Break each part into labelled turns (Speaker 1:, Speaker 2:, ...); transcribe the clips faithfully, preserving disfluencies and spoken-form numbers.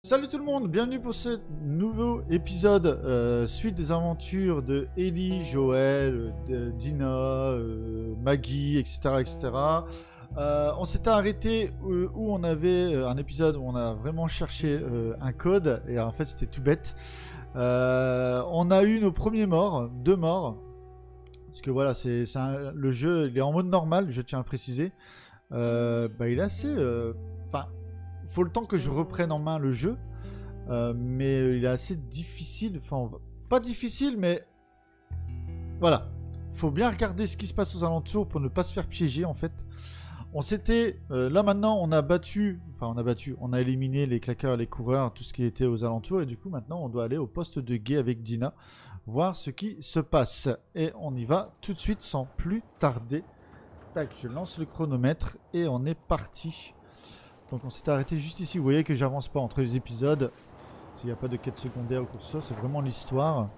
Speaker 1: Salut tout le monde, bienvenue pour ce nouveau épisode euh, suite des aventures de Ellie, Joël, de Dina, euh, Maggie, et cetera et cetera. Euh, on s'était arrêté où, où on avait euh, un épisode où on a vraiment cherché euh, un code et en fait c'était tout bête. Euh, on a eu nos premiers morts, deux morts. Parce que voilà, c'est le jeu, il est en mode normal, je tiens à le préciser. Euh, bah, il est assez... Enfin... Euh, faut le temps que je reprenne en main le jeu, euh, mais il est assez difficile, enfin pas difficile, mais voilà, faut bien regarder ce qui se passe aux alentours pour ne pas se faire piéger en fait. On s'était, euh, là maintenant on a battu, enfin on a battu, on a éliminé les claqueurs et les coureurs, tout ce qui était aux alentours, et du coup maintenant on doit aller au poste de guet avec Dina, voir ce qui se passe, et on y va tout de suite sans plus tarder. Tac, je lance le chronomètre et on est parti. Donc on s'est arrêté juste ici, vous voyez que j'avance pas entre les épisodes. Il n'y a pas de quête secondaire ou quoi que ce soit, c'est vraiment l'histoire.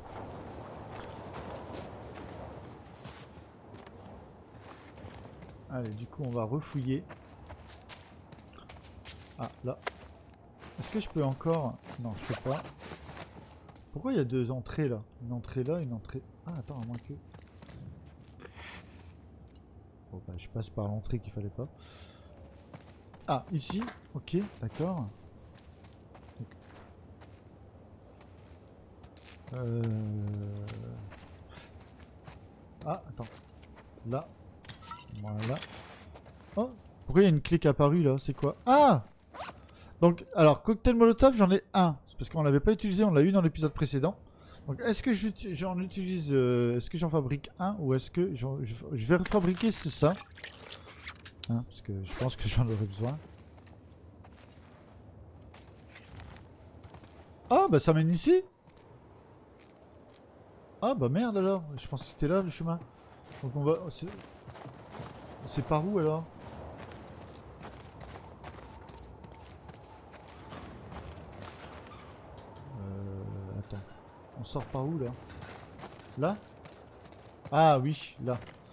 Speaker 1: Allez, du coup on va refouiller. Ah, là. Est-ce que je peux encore... Non, je peux pas. Pourquoi il y a deux entrées là? Une entrée là, une entrée... Ah, attends, à moins que... Bon bah je passe par l'entrée qu'il fallait pas. Ah, ici, ok, d'accord. Euh... Ah, attends. Là. Voilà. Oh, pourquoi il y a une clé qui est apparue là? C'est quoi? Ah! Donc, alors, cocktail molotov, j'en ai un. C'est parce qu'on l'avait pas utilisé, on l'a eu dans l'épisode précédent. Donc, est-ce que j'en utilise... Euh, est-ce que j'en fabrique un? Ou est-ce que... Je, je vais refabriquer, c'est ça. Hein, parce que je pense que j'en aurais besoin. Ah bah ça mène ici. Ah bah merde alors. Je pense que c'était là le chemin. Donc on va... C'est par où alors? Euh... Attends. On sort par où là? Là? Ah oui, là.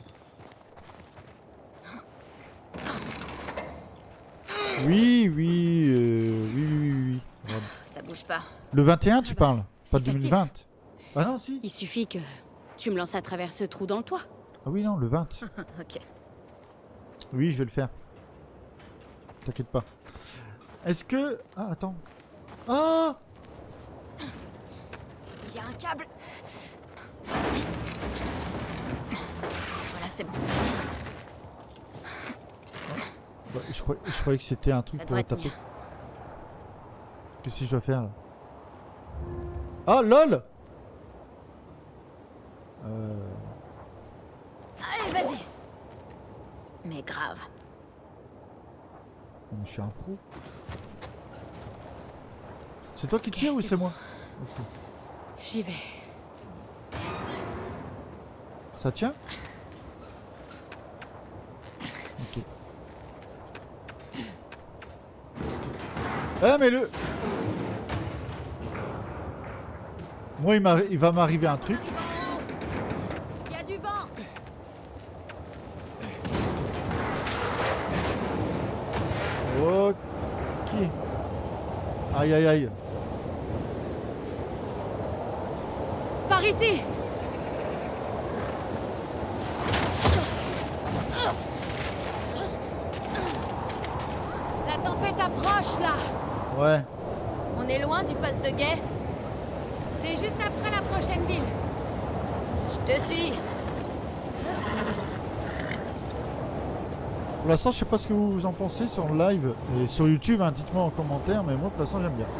Speaker 1: Oui, oui, euh, oui, oui, oui, oui.
Speaker 2: Ça bouge pas.
Speaker 1: Le vingt et un, tu
Speaker 2: ah bah,
Speaker 1: parles? Pas deux mille vingt. Ah non, si.
Speaker 2: Il suffit que tu me lances à travers ce trou dans le toit.
Speaker 1: Ah oui, non, le vingt.
Speaker 2: Ok.
Speaker 1: Oui, je vais le faire. T'inquiète pas. Est-ce que... Ah, attends. Ah!
Speaker 2: Il y a un câble. Voilà, c'est bon.
Speaker 1: Bah, je, croyais, je croyais que c'était un truc
Speaker 2: Ça
Speaker 1: pour
Speaker 2: devrait
Speaker 1: taper.
Speaker 2: tenir.
Speaker 1: Qu'est-ce que je dois faire là? Ah, lol! Euh...
Speaker 2: Allez, vas-y. Mais grave.
Speaker 1: Je suis un pro. C'est toi qui
Speaker 2: Okay,
Speaker 1: tires ou
Speaker 2: c'est
Speaker 1: c'est
Speaker 2: bon.
Speaker 1: moi? Okay.
Speaker 2: J'y vais.
Speaker 1: Ça tient? Ok. Ah mais le... Moi il, il va m'arriver un truc.
Speaker 2: Il y a du vent.
Speaker 1: Ok. Aïe aïe aïe.
Speaker 2: Par ici. La tempête approche là.
Speaker 1: Ouais.
Speaker 2: On est loin du poste de guet. C'est juste après la prochaine ville. Je te suis.
Speaker 1: Pour l'instant je sais pas ce que vous en pensez sur le live et sur YouTube, hein, dites-moi en commentaire, mais moi pour l'instant j'aime bien.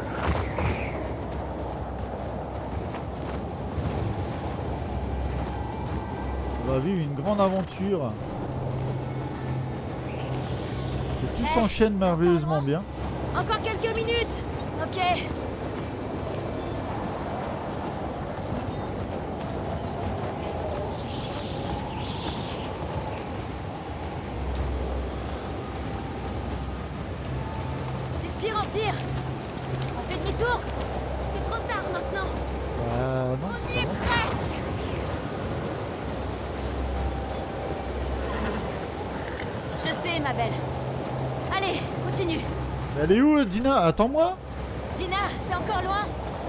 Speaker 1: On va vivre une grande aventure. Et tout
Speaker 2: Hey,
Speaker 1: s'enchaîne merveilleusement bien.
Speaker 2: Encore quelques minutes. Ok. C'est de pire en pire. On fait demi-tour. C'est trop tard maintenant.
Speaker 1: Euh, non,
Speaker 2: On
Speaker 1: c'est
Speaker 2: y
Speaker 1: pas
Speaker 2: est
Speaker 1: bon.
Speaker 2: presque. Je sais, ma belle. Allez, continue.
Speaker 1: Mais elle est où, Dina? Attends-moi.
Speaker 2: Dina, c'est encore loin.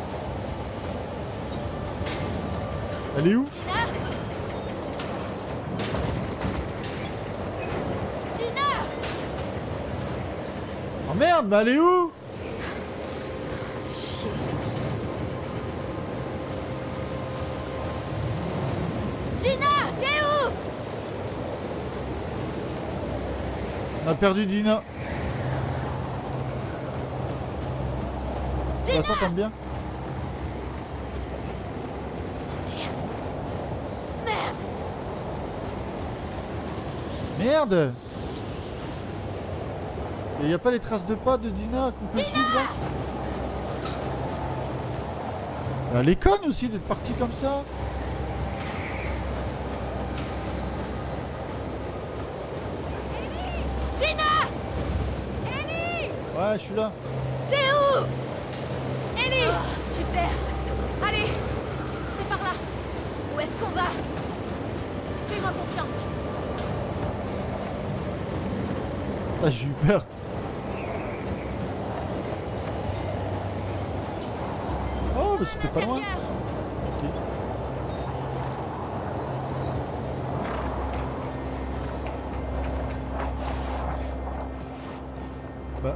Speaker 1: Elle est où?
Speaker 2: Dina Dina
Speaker 1: Oh merde, mais elle est où?
Speaker 2: Chier. Dina, t'es où?
Speaker 1: On a perdu Dina.
Speaker 2: Dina,
Speaker 1: Ça tombe bien.
Speaker 2: merde.
Speaker 1: Merde. Il y a pas les traces de pas de Dina qu'on peut suivre là? Elle est conne aussi d'être partie comme ça.
Speaker 2: Dina Ellie.
Speaker 1: Ouais, je suis là.
Speaker 2: T'es où? Ellie. Oh, super. Allez, c'est par là. Où est-ce qu'on va? Fais-moi confiance.
Speaker 1: Ah, j'ai eu peur. Oh, mais c'était pas loin. Ok. Bah.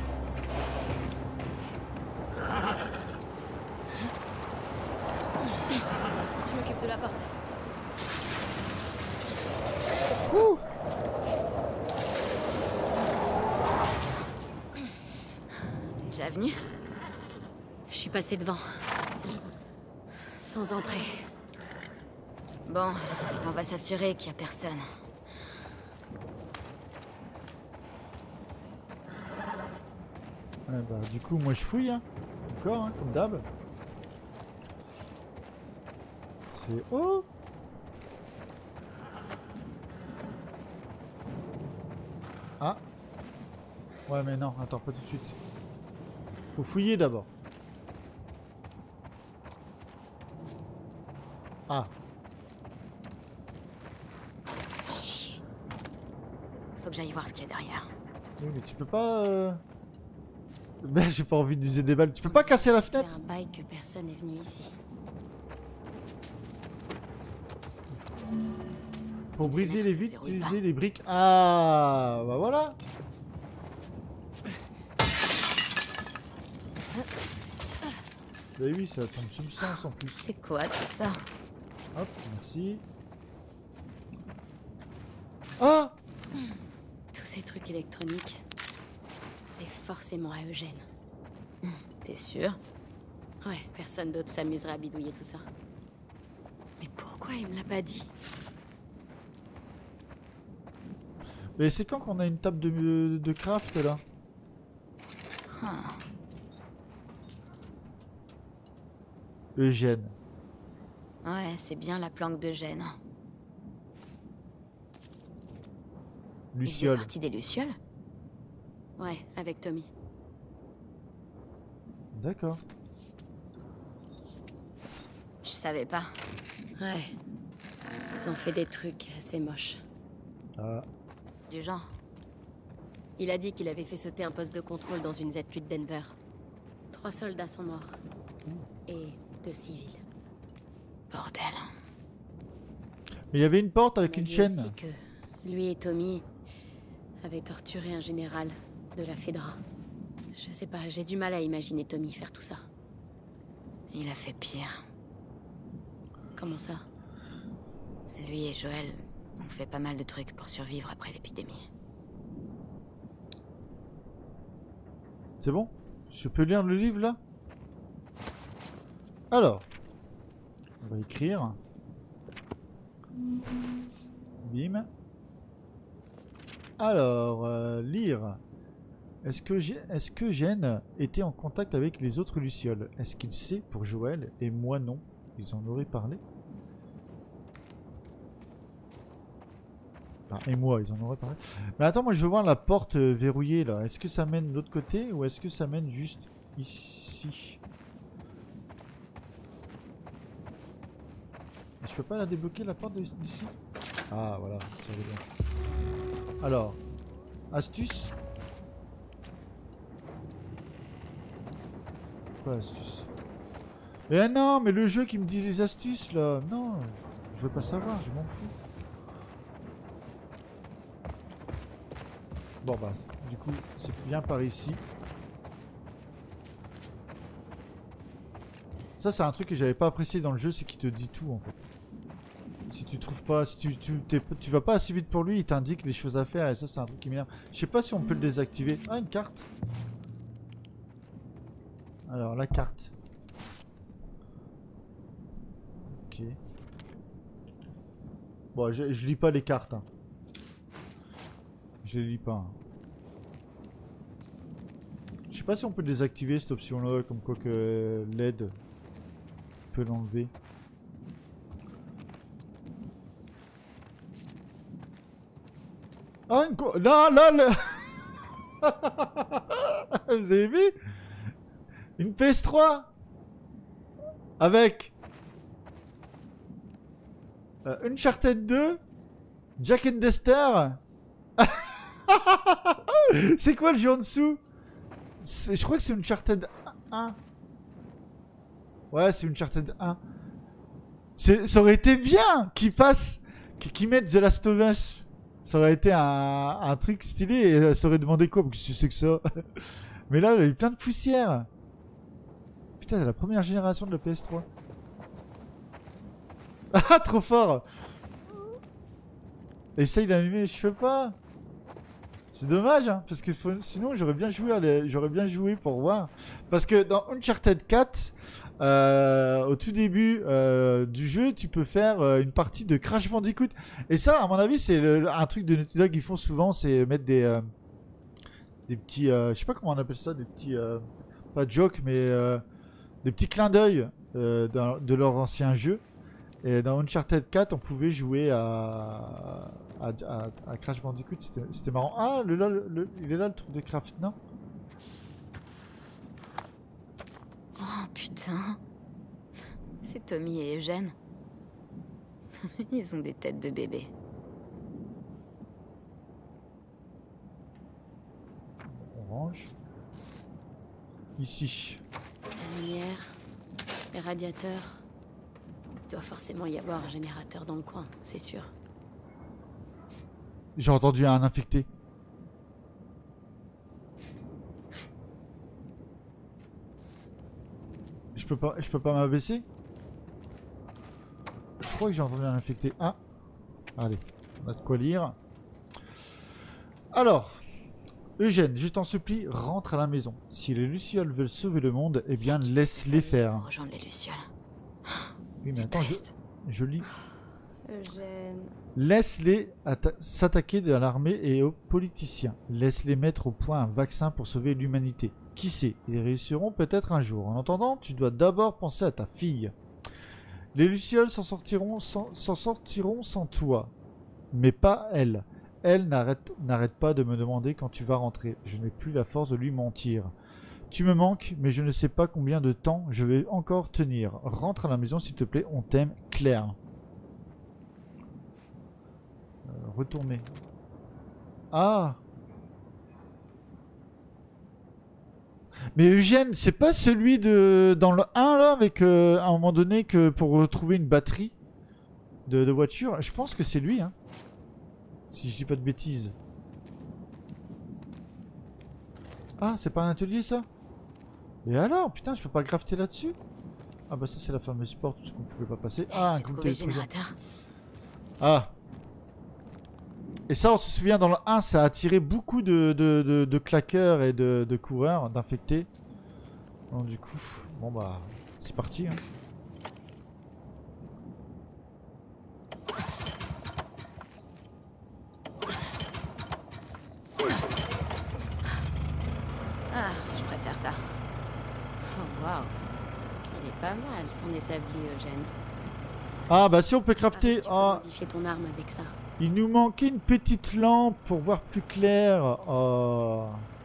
Speaker 2: Je m'occupe de la porte.
Speaker 1: Ouh.
Speaker 2: T'es déjà venu? Je suis passée devant. Sans entrer. Bon, on va s'assurer qu'il y a personne.
Speaker 1: Ouais, bah, du coup, moi je fouille, hein. Encore, hein, comme d'hab. C'est... Oh. Ah. Ouais, mais non, attends, pas tout de suite. Faut fouiller d'abord. Ah.
Speaker 2: Chier. Faut que j'aille voir ce qu'il y a derrière.
Speaker 1: Oui, mais tu peux pas... Euh... Ben, j'ai pas envie d'user des balles. Tu peux pas casser la
Speaker 2: C'est
Speaker 1: fenêtre?
Speaker 2: un bail que personne est venu ici.
Speaker 1: Pour briser les
Speaker 2: Ça se
Speaker 1: vitres,
Speaker 2: verrouille pas.
Speaker 1: utiliser les briques. Ah, bah voilà. Bah oui, ça tombe substance en plus.
Speaker 2: C'est quoi tout ça?
Speaker 1: Hop, merci. Ah!
Speaker 2: Tous ces trucs électroniques, c'est forcément à Eugène. T'es sûr? Ouais, personne d'autre s'amuserait à bidouiller tout ça. Mais pourquoi il me l'a pas dit?
Speaker 1: Mais c'est quand qu'on a une table de, de craft là?
Speaker 2: Ah.
Speaker 1: Eugène.
Speaker 2: Ouais, c'est bien la planque d'Eugène. Il fait
Speaker 1: Luciole.
Speaker 2: partie des Lucioles? Ouais, avec Tommy.
Speaker 1: D'accord.
Speaker 2: Je savais pas. Ouais. Ils ont fait des trucs assez moches.
Speaker 1: Ah.
Speaker 2: Du genre. Il a dit qu'il avait fait sauter un poste de contrôle dans une Z huit de Denver. Trois soldats sont morts. Et deux civils. Bordel.
Speaker 1: Mais il y avait une porte avec
Speaker 2: Il m'a
Speaker 1: une
Speaker 2: dit
Speaker 1: chaîne.
Speaker 2: aussi que lui et Tommy avaient torturé un général de la Fedra. Je sais pas, j'ai du mal à imaginer Tommy faire tout ça. Il a fait pire. Comment ça? Lui et Joël ont fait pas mal de trucs pour survivre après l'épidémie.
Speaker 1: C'est bon? Je peux lire le livre là? Alors. On va écrire. Bim. Alors, euh, lire. Est-ce que, est-ce que Jen était en contact avec les autres Lucioles? Est-ce qu'il sait pour Joël et moi non? Ils en auraient parlé? Ah, et moi, ils en auraient parlé. Mais attends, moi je veux voir la porte euh, verrouillée là. Est-ce que ça mène de l'autre côté ou est-ce que ça mène juste ici? Je peux pas la débloquer la porte d'ici? Ah voilà, ça va bien. Alors, astuce. quoi l'astuce? Eh non, mais le jeu qui me dit les astuces là, non, je veux pas savoir, je m'en fous. Bon bah, du coup, c'est bien par ici. Ça c'est un truc que j'avais pas apprécié dans le jeu, c'est qu'il te dit tout en fait. Si tu trouves pas, si tu, tu, t'es, tu vas pas assez vite pour lui, il t'indique les choses à faire et ça c'est un truc qui m'énerve. Je sais pas si on peut le désactiver. Ah, une carte. Alors la carte. Ok. Bon, je, je lis pas les cartes. Hein. Je les lis pas. Hein. Je sais pas si on peut désactiver cette option là, comme quoi que L E D peut l'enlever. Ah, une co... Là, là, là. Vous avez vu? Une P S trois avec euh, Uncharted deux, Jack and Dexter. C'est quoi le jeu en dessous? Je crois que c'est Uncharted un. Ouais, c'est Uncharted un. Ça aurait été bien qu'ils fassent, qu'ils mettent The Last of Us. Ça aurait été un, un truc stylé et ça aurait demandé quoi? Parce que c'est que ça. Mais là, il y a eu plein de poussière. Putain, c'est la première génération de la P S trois. Ah, trop fort. Essaye d'allumer, je fais pas. C'est dommage, hein, parce que faut... sinon j'aurais bien joué, les... j'aurais bien joué pour voir. Parce que dans Uncharted quatre, euh, au tout début euh, du jeu, tu peux faire euh, une partie de Crash Bandicoot. Et ça, à mon avis, c'est le... un truc de Naughty Dog qu'ils font souvent, c'est mettre des euh, des petits, euh, je sais pas comment on appelle ça, des petits, euh, pas jokes, mais euh, des petits clins d'œil euh, de leur ancien jeu. Et dans Uncharted quatre, on pouvait jouer à, à, à, à Crash Bandicoot, c'était marrant. Ah, le, le, le, il est là le truc de craft, non?
Speaker 2: Oh putain. C'est Tommy et Eugène. Ils ont des têtes de bébé.
Speaker 1: Orange. Ici.
Speaker 2: La lumière, les radiateurs. Il doit forcément y avoir un générateur dans le coin, c'est sûr.
Speaker 1: J'ai entendu un infecté. Je peux pas, je peux pas m'abaisser. Je crois que j'ai entendu un infecté. Ah, allez, on a de quoi lire. Alors, Eugène, je t'en supplie, rentre à la maison. Si les Lucioles veulent sauver le monde, eh bien laisse-les faire.
Speaker 2: Rejoindre les Lucioles.
Speaker 1: Oui, mais attends, je, je lis.
Speaker 2: Eugène.
Speaker 1: Laisse-les s'attaquer à l'armée et aux politiciens. Laisse-les mettre au point un vaccin pour sauver l'humanité. Qui sait, ils réussiront peut-être un jour. En attendant, tu dois d'abord penser à ta fille. Les Lucioles s'en sortiront sans, s'en sortiront sans toi. Mais pas elle. Elle n'arrête n'arrête pas de me demander quand tu vas rentrer. Je n'ai plus la force de lui mentir. Tu me manques, mais je ne sais pas combien de temps je vais encore tenir. Rentre à la maison s'il te plaît, on t'aime, Claire. Euh, retourner. Ah! Mais Eugène, c'est pas celui de dans le un là, avec euh, à un moment donné que pour retrouver une batterie de, de voiture? Je pense que c'est lui, hein. Si je dis pas de bêtises. Ah, c'est pas un atelier ça? Et alors, putain, je peux pas crafter là-dessus? Ah bah ça c'est la fameuse porte, ce qu'on pouvait pas passer. Ah, un groupe de
Speaker 2: générateur.
Speaker 1: Ah. Et ça, on se souvient, dans le un, ça a attiré beaucoup de, de, de, de claqueurs et de, de coureurs, d'infectés. Donc du coup, bon bah, c'est parti. Hein.
Speaker 2: Ah, je préfère ça. Oh waouh. Il est pas mal ton établi, Eugène.
Speaker 1: Ah bah si on peut crafter...
Speaker 2: Ah, tu peux
Speaker 1: ah.
Speaker 2: modifier ton arme avec ça.
Speaker 1: Il nous manquait une petite lampe pour voir plus clair. Oh.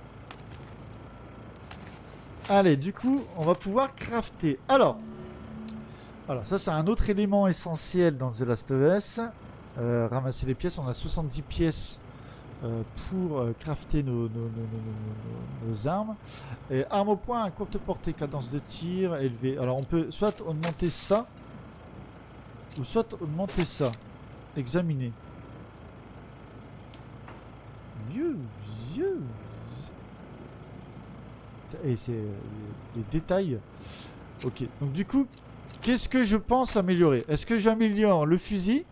Speaker 1: Allez, du coup, on va pouvoir crafter. Alors, alors ça c'est un autre élément essentiel dans The Last of Us. Euh, ramasser les pièces, on a soixante-dix pièces euh, pour euh, crafter nos, nos, nos, nos, nos, nos armes. Et arme au point à courte portée, cadence de tir élevée. Alors on peut soit augmenter ça, ou soit augmenter ça. Examiner. Vieux, vieux. Et c'est euh, les, les détails. Ok, donc du coup, qu'est-ce que je pense améliorer? Est-ce que j'améliore le fusil?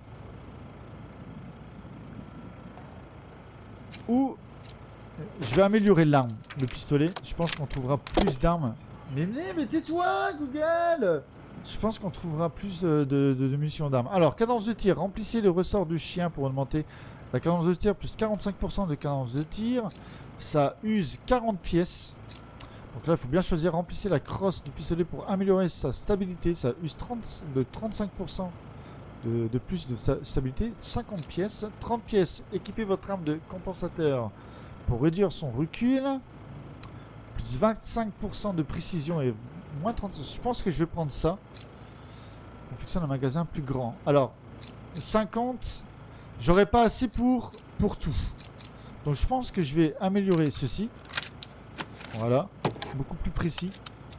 Speaker 1: Ou je vais améliorer l'arme, le pistolet. Je pense qu'on trouvera plus d'armes. Mais, mais, mais tais-toi, Google! Je pense qu'on trouvera plus de, de, de munitions d'armes. Alors, cadence de tir. Remplissez le ressort du chien pour augmenter la cadence de tir. Plus quarante-cinq pour cent de cadence de tir. Ça use quarante pièces. Donc là, il faut bien choisir. Remplissez la crosse du pistolet pour améliorer sa stabilité. Ça use trente, de trente-cinq pour cent de, de plus de stabilité. cinquante pièces. trente pièces. Équipez votre arme de compensateur pour réduire son recul. Plus vingt-cinq pour cent de précision et moins trente. Je pense que je vais prendre ça. On fonctionne un magasin plus grand. Alors, cinquante. J'aurais pas assez pour, pour tout. Donc je pense que je vais améliorer ceci. Voilà. Beaucoup plus précis.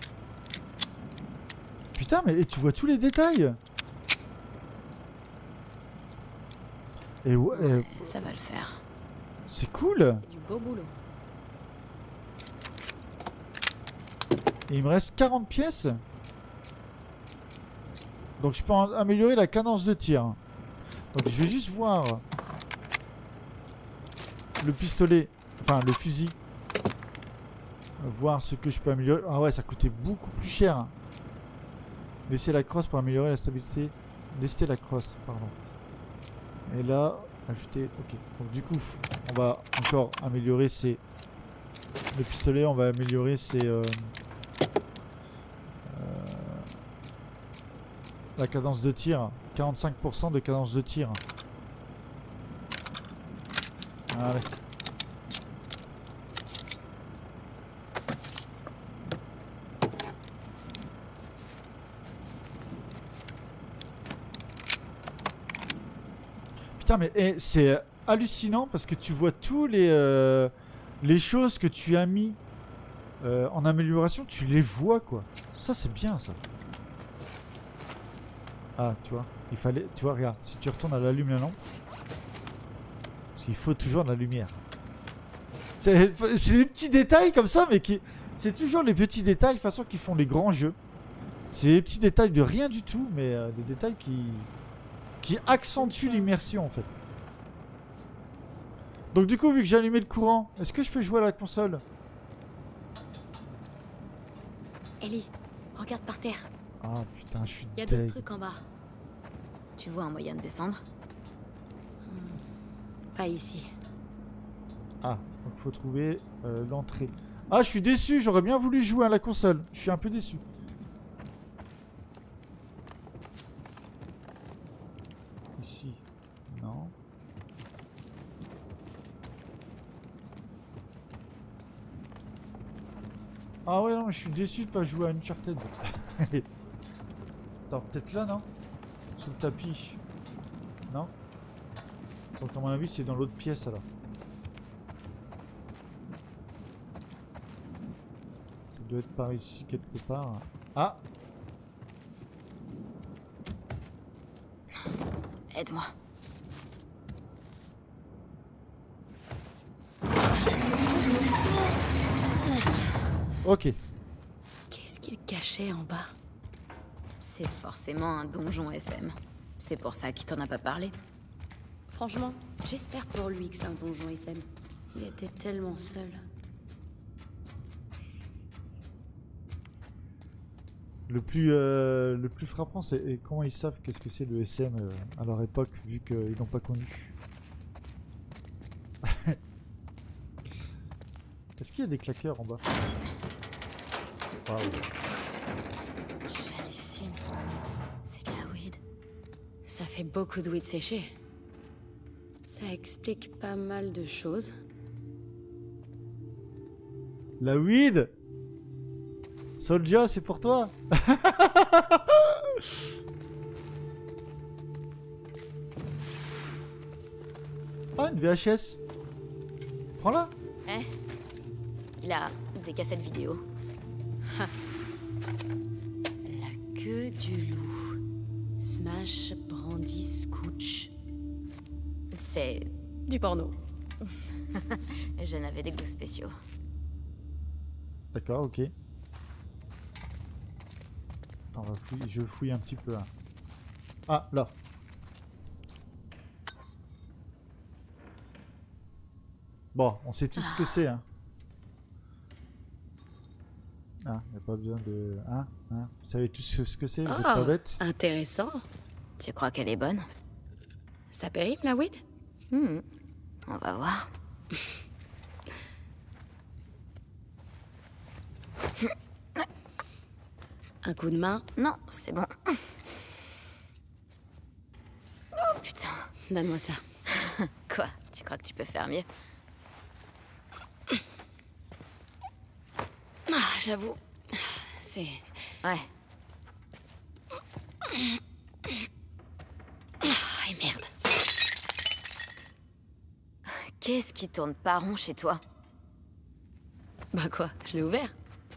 Speaker 1: Putain, mais tu vois tous les détails. Et ouais.
Speaker 2: Ouais, ça va le faire.
Speaker 1: C'est cool.
Speaker 2: C'est du beau boulot.
Speaker 1: Et il me reste quarante pièces. Donc je peux améliorer la cadence de tir. Donc je vais juste voir le pistolet, enfin le fusil. Voir ce que je peux améliorer. Ah ouais, ça coûtait beaucoup plus cher. Laissez la crosse pour améliorer la stabilité. Laissez la crosse, pardon. Et là, ajouter. Ok. Donc du coup, on va encore améliorer ces. Le pistolet, on va améliorer ses. Euh... Euh... La cadence de tir. quarante-cinq pour cent de cadence de tir. Allez. Putain, mais eh, c'est hallucinant parce que tu vois tous les euh, les choses que tu as mis euh, en amélioration, tu les vois quoi. Ça c'est bien ça. Ah, tu vois, il fallait, tu vois, regarde, si tu retournes à l'allume la lampe, parce qu'il faut toujours de la lumière. C'est des petits détails comme ça, mais qui, c'est toujours les petits détails de toute façon qui font les grands jeux. C'est des petits détails de rien du tout, mais euh, des détails qui qui accentue l'immersion en fait. Donc du coup, vu que j'ai allumé le courant, est-ce que je peux jouer à la console?
Speaker 2: Ellie, regarde par terre.
Speaker 1: Ah putain, je suis
Speaker 2: Il y a
Speaker 1: deg.
Speaker 2: d'autres trucs en bas. Tu vois un moyen de descendre? hmm, Pas ici.
Speaker 1: Ah, donc faut trouver euh, l'entrée. Ah, je suis déçu, j'aurais bien voulu jouer à la console. Je suis un peu déçu. Ici, non. Ah ouais, non, je suis déçu de pas jouer à Uncharted. Attends, peut-être là, non? Sous le tapis. Non? Donc à mon avis, c'est dans l'autre pièce alors. Ça doit être par ici quelque part. Ah!
Speaker 2: Aide-moi.
Speaker 1: Ok.
Speaker 2: Qu'est-ce qu'il cachait en bas? C'est forcément un donjon S M. C'est pour ça qu'il t'en a pas parlé. Franchement, j'espère pour lui que c'est un donjon S M. Il était tellement seul.
Speaker 1: Le plus, euh, le plus frappant, c'est comment ils savent qu'est-ce que c'est le S M euh, à leur époque, vu qu'ils n'ont pas connu. Est-ce qu'il y a des claqueurs en bas? Wow.
Speaker 2: J'hallucine. C'est de la weed. Ça fait beaucoup de weed séché. Ça explique pas mal de choses.
Speaker 1: La weed? Soldier, c'est pour toi. Ah, une V H S. Prends-la.
Speaker 2: Eh, il a des cassettes vidéo. Ha. La queue du loup. Smash, brandy, scooch. C'est du porno. Je n'avais des goûts spéciaux.
Speaker 1: D'accord, ok. On va fouiller, je fouille un petit peu. Hein. Ah, là. Bon, on sait tous ce que c'est. Hein. Ah, il n'y a pas besoin de... Hein, hein. Vous savez tous ce que c'est, vous êtes pas bêtes.
Speaker 2: Intéressant. Tu crois qu'elle est bonne? Ça périme, la weed? hmm. On va voir. Un coup de main? Non, c'est bon. Oh putain. Donne-moi ça. Quoi? Tu crois que tu peux faire mieux? Ah, j'avoue. C'est... Ouais. Ah, et merde. Qu'est-ce qui tourne pas rond chez toi? Bah quoi? Je l'ai ouvert.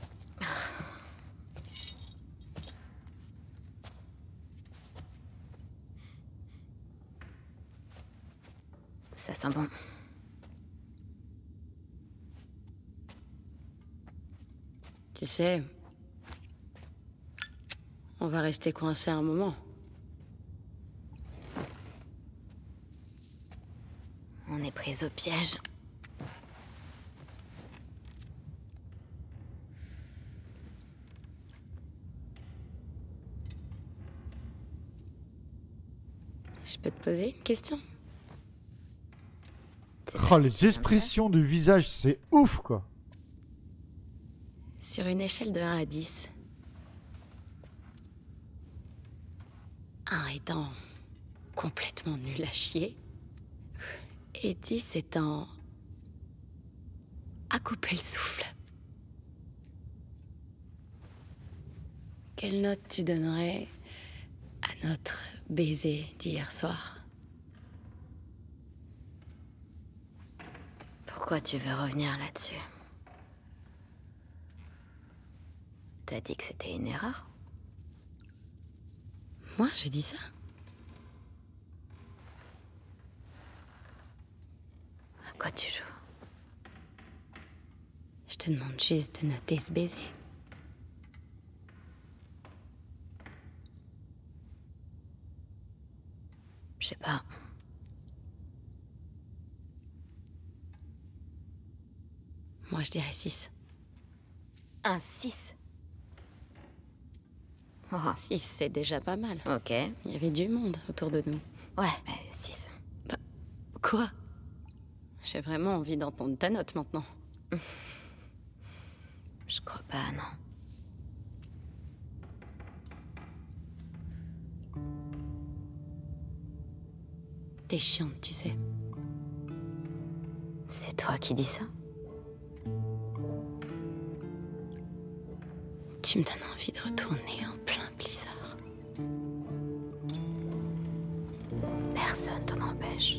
Speaker 2: Ça sent bon. Tu sais, on va rester coincé un moment. On est pris au piège. Je peux te poser une question?
Speaker 1: Oh, les expressions du visage, c'est ouf, quoi.
Speaker 2: Sur une échelle de un à dix, un étant complètement nul à chier, et dix étant à couper le souffle. Quelle note tu donnerais à notre baiser d'hier soir? Pourquoi tu veux revenir là-dessus? T'as dit que c'était une erreur? Moi, j'ai dit ça? À quoi tu joues? Je te demande juste de noter ce baiser. Je sais pas. Moi, je dirais six. Un six? Oh. six, c'est déjà pas mal. Ok. Il y avait du monde autour de nous. Ouais, mais six. Bah, quoi? J'ai vraiment envie d'entendre ta note maintenant. Je crois pas, non. T'es chiante, tu sais. C'est toi qui dis ça? Tu me donnes envie de retourner en plein blizzard. Personne t'en empêche.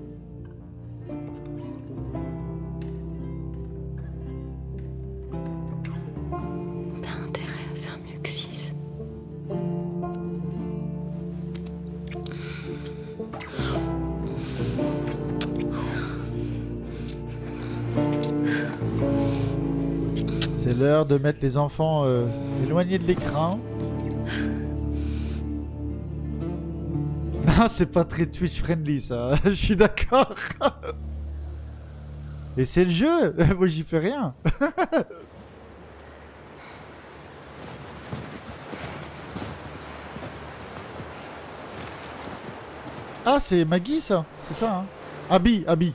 Speaker 2: T'as intérêt à faire mieux que six.
Speaker 1: C'est l'heure de mettre les enfants euh, éloignés de l'écran. Non, c'est pas très Twitch friendly ça, je suis d'accord. Et c'est le jeu, moi j'y fais rien. Ah, c'est Maggie ça, c'est ça hein. Abby, Abby.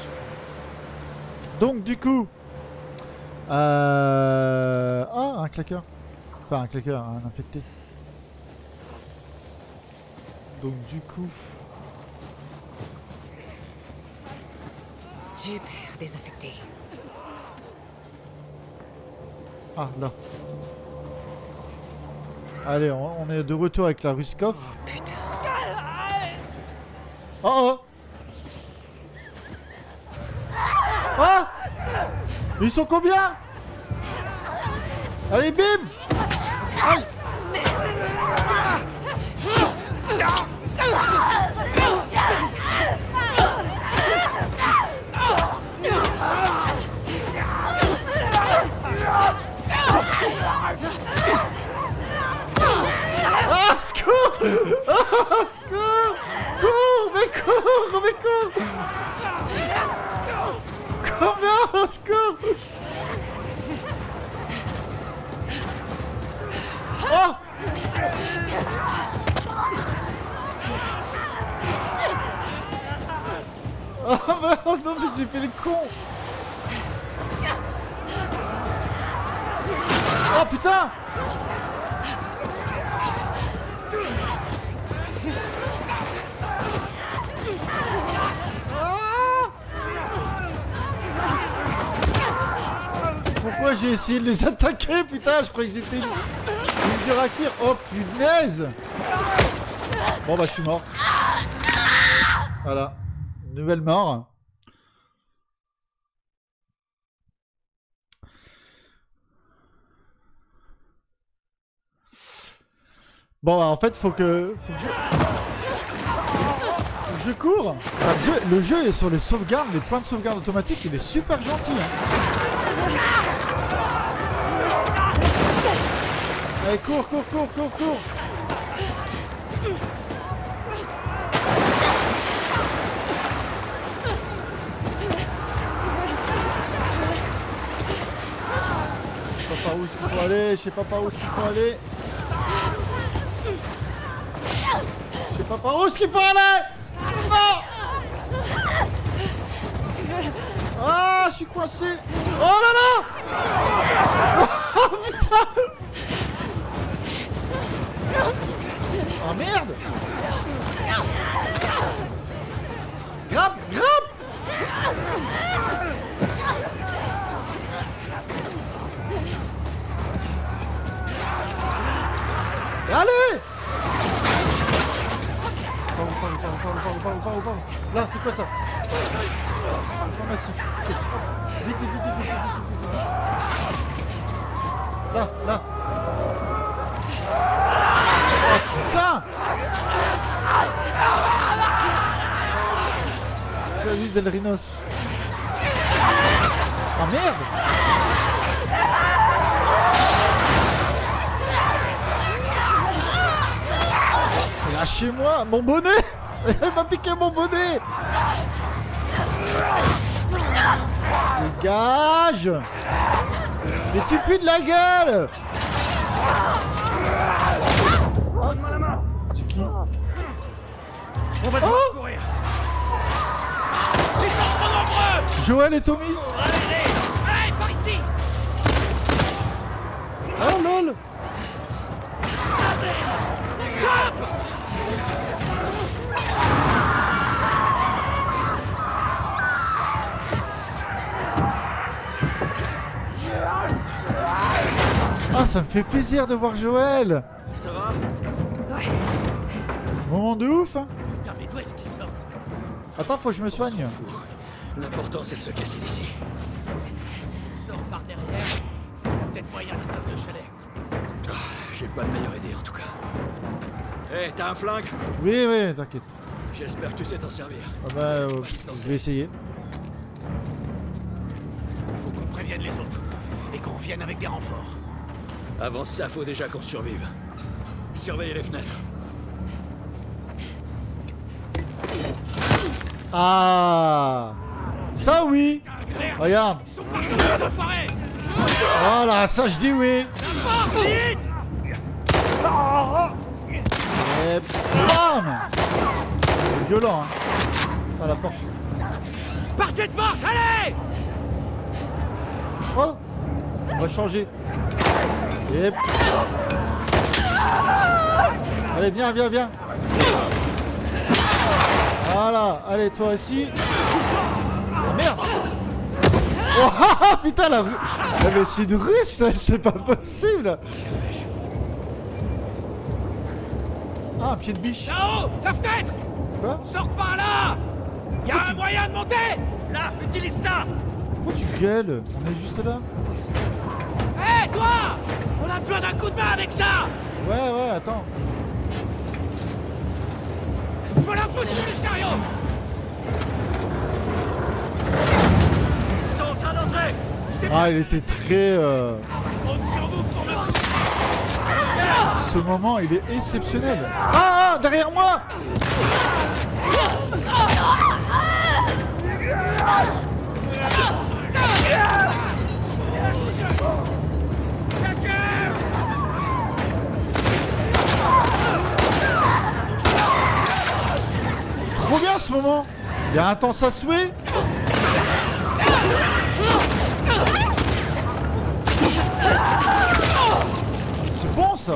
Speaker 1: Donc du coup... Euh... Ah, un claqueur. Enfin, un claqueur, un infecté. Donc du coup...
Speaker 3: Super désaffecté.
Speaker 1: Ah, là. Allez, on, on est de retour avec la Ruskov.
Speaker 3: Oh, putain.
Speaker 1: Oh oh. Ah! Ils sont combien? Allez, bim! Aïe! Ah, secours! Ah, secours! Cours, mais cours, mais cours! Combien? Au secours! Oh! Oh, mais, oh non, mais j'ai fait le con! Oh putain! Pourquoi j'ai essayé de les attaquer? Putain, je croyais que j'étais une, une dure à cuire. Oh punaise! Bon bah je suis mort. Voilà. Nouvelle mort. Bon bah en fait faut que... Faut que je... Faut que je cours. Enfin, le, jeu, le jeu est sur les sauvegardes, les points de sauvegarde automatiques, il est super gentil. Hein. Allez, cours, cours, cours, cours, cours. Je sais pas par où est-ce qu'il faut aller, je sais pas par où est-ce qu'il faut aller. Je sais pas par où est-ce qu'il faut aller. Non. Ah, je suis coincé. Oh là là. Oh putain. Oh merde! Grappe! Grappe! Allez! Là, c'est quoi ça? Pharmacie. Vite, vite, vite, vite, vite, vite. Là, là. Oh putain! Salut Delrinos. Oh merde! Lâchez-moi mon bonnet! Elle m'a piqué mon bonnet! Dégage! Mais tu pues de la gueule! C'est qui?
Speaker 3: On va devoir oh courir. Ils sont trop nombreux.
Speaker 1: Joël et Tommy.
Speaker 3: Allez, allez, par ici.
Speaker 1: Oh lol.
Speaker 3: Stop.
Speaker 1: Ah, ça me fait plaisir de voir Joël.
Speaker 3: Ça va?
Speaker 2: Ouais.
Speaker 1: Moment de ouf hein.
Speaker 3: Putain, mais d'où est-ce qu'ils sortent?
Speaker 1: Attends, faut que je me soigne.
Speaker 3: L'important c'est de se casser d'ici. Sors par derrière. Il y a peut-être moyen d'atteindre le chalet. Ah, j'ai pas de meilleure idée en tout cas. Hé, hey, t'as un flingue?
Speaker 1: Oui, oui, t'inquiète.
Speaker 3: J'espère que tu sais t'en servir.
Speaker 1: Ah bah, euh, je vais essayer.
Speaker 3: Faut qu'on prévienne les autres. Et qu'on vienne avec des renforts. Avant ça, faut déjà qu'on survive. Surveillez les fenêtres.
Speaker 1: Ah, ça oui. Regarde. Voilà, ça je dis oui. Et bam. C'est violent hein. À la porte.
Speaker 3: Par cette porte, allez.
Speaker 1: Oh, on va changer. Et... Allez, viens, viens, viens. Voilà, allez, toi aussi. Oh merde. Oh putain, la... Mais c'est une russe, c'est pas possible. Ah, un pied de biche.
Speaker 3: Là-haut, la fenêtre.
Speaker 1: Quoi?
Speaker 3: Sors par là. Y'a un moyen de monter. Là, utilise ça.
Speaker 1: Pourquoi tu gueules? On est juste là.
Speaker 3: Hé, hey, toi! On a besoin d'un coup de main avec ça!
Speaker 1: Ouais, ouais, attends.
Speaker 3: Faut la foutre sur les chariots! Ils sont en train d'entrer!
Speaker 1: Ah, il était très... Euh...
Speaker 3: Compte sur vous pour me...
Speaker 1: Ce moment, il est exceptionnel. Ah, ah, derrière moi! Trop bien ce moment. Il y a un temps à souhait. C'est bon ça.